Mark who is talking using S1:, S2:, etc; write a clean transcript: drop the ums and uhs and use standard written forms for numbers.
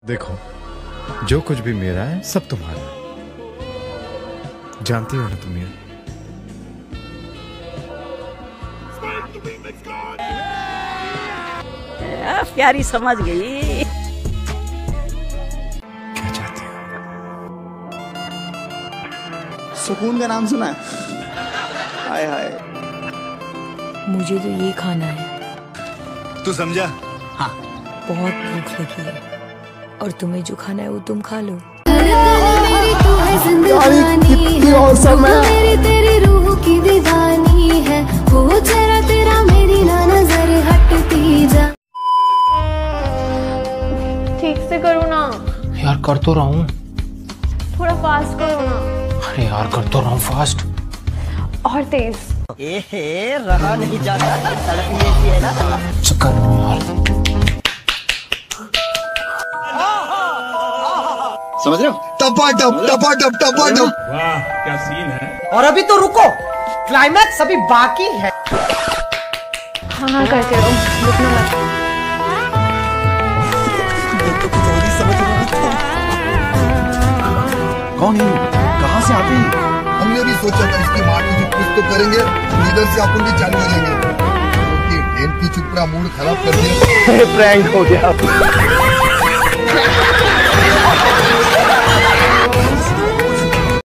S1: देखो, जो कुछ भी मेरा है सब तुम्हारा है। जानती हो ना तुम ये?
S2: प्यारी समझ गई।
S1: क्या चाहती हो?
S3: सुकून का नाम सुना है? हाय हाय।
S4: मुझे तो ये खाना है।
S1: तू समझा?
S3: हाँ।
S4: बहुत भूख लगी है और तुम्हें जो खाना है वो तुम खा लो।
S3: कितनी औसम है।
S5: तेरी रूह की दीवानी है वो जरा तेरा मेरी ना नजर हटती जा।
S6: ठीक से करो ना
S7: यार। कर तो रहा हूँ।
S6: थोड़ा फास्ट करो ना।
S7: अरे यार कर तो रहा हूँ फास्ट।
S6: और तेज।
S2: रहा नहीं जाता, तड़प ही ऐसी है ना।
S7: चक्कर में यार।
S3: समझ रहे हो? टपाटप टपाटप टपाटप।
S8: वाह क्या सीन है।
S9: और अभी तो रुको, क्लाइमैक्स अभी बाकी है।
S6: हाँ हाँ करते रहो, रुकना मत।
S3: कौन है? कहाँ से आते हैं?
S10: हमने भी सोचा था इसकी माँ की जो कुछ तो करेंगे, इधर से अपन भी चालू हो जाएंगे। क्योंकि गेम की चुपड़ा मूड खराब कर दिया।
S3: प्रैंक हो गया।